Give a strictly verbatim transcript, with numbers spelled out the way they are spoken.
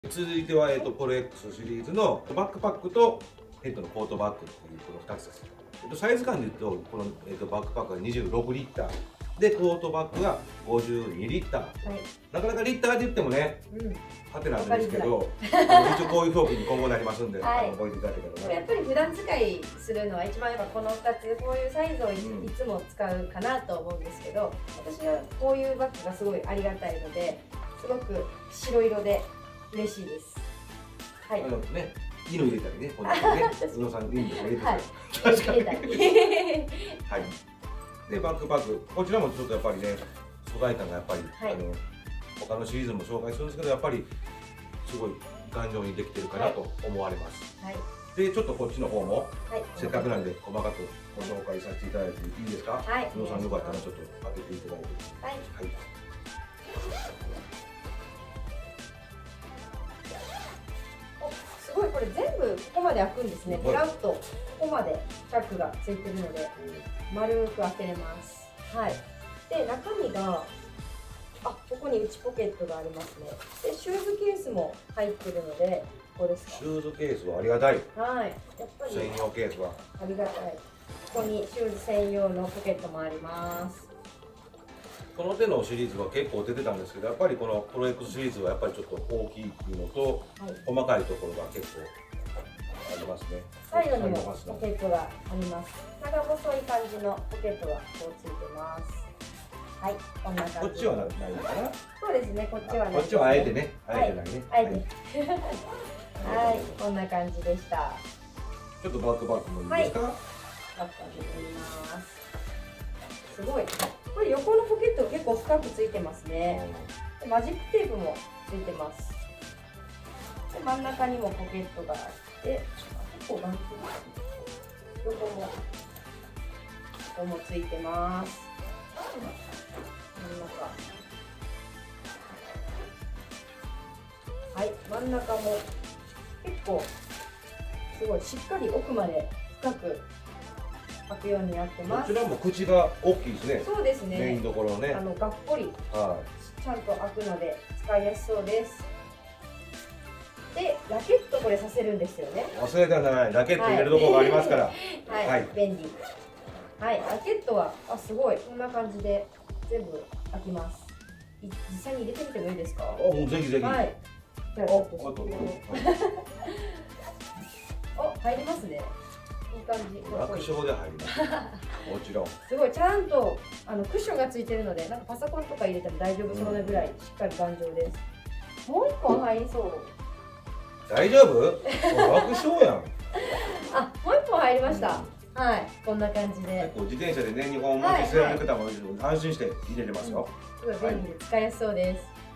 続いては、えー、とポロ X シリーズのバックパックとヘッドのコートバッグっていうこのふたつです。えっと、サイズ感でいうとこの、えー、とバックパックはにじゅうろくリッターでコートバッグがごじゅうにリッター、はい、なかなかリッターで言ってもね、うん、はてなんですけどあの一応こういう表記に今後なりますんで、はい、覚えていただけたらな。 やっぱり普段使いするのは一番やっぱこのふたつこういうサイズを い,、うん、いつも使うかなと思うんですけど、私はこういうバッグがすごいありがたいのですごく白色で嬉しいです。はい。 あのね、犬入れたりね、こんなね、宇野さん犬入れてたり、確かに。はい。でバックパック、こちらもちょっとやっぱりね、素材感がやっぱり、はい、あの他のシリーズも紹介するんですけど、やっぱりすごい頑丈にできてるかなと思われます。はい。でちょっとこっちの方も、はい、せっかくなんで細かくご紹介させていただいていいですか？はい。宇野さんよかったらちょっと当てていただいて。はい。はい。 すごい、これ全部ここまで開くんですね。ペラッとここまでチャックがついてるので丸く開けれます。はい。で中身があ、ここに内ポケットがありますね。でシューズケースも入ってるので、ここですか。 シューズケースはありがたい。 はい。やっぱり専用ケースはありがたい。ここにシューズ専用のポケットもあります。 この手のシリーズは結構出てたんですけど、やっぱりこのプロ X シリーズはやっぱりちょっと大きいのと、はい、細かいところが結構ありますね。 サイドにもポケットがあります。長細い感じのポケットがこうついてます。はい、こんな感じ。 こっちはないのかな。 そうですね、こっちはない、ね。 こっちはあえてね、あえてないね。 あえて。はい、こんな感じでした。 ちょっとバックバックもいいですか。はい、 バック開けてみます。すごい。これ横のポケット結構深くついてますね。マジックテープもついてます。で真ん中にもポケットがあって、結構なんていうの、横もここもついてます。真ん中。はい、真ん中も結構すごいしっかり奥まで深く開くようになってます。 こちらも口が大きいですね。 そうですね。 メインどころね。 あのがっぽり、はい、ちゃんと開くので使いやすそうです。で、ラケットこれさせるんですよね。 忘れたない。ラケット入れるところがありますから。 はい、はい、便利。はい、ラケットはあすごいこんな感じで全部開きます。実際に入れてみてもいいですか？ お、もうぜひぜひ。 はい。じゃあちょっと。お、入りますね。いい感じ。 楽勝で入ります。もちろん。 すごいちゃんとあのクッションがついてるので、なんかパソコンとか入れても大丈夫そうなぐらいしっかり頑丈です。もう一本入りそう。 大丈夫？楽勝やん。 あ、もう一本入りました。うん、はい、こんな感じで。 自転車でね、にほん持って捨てられる方も安心して入れれますよ。 すごい便利で使いやすそうです。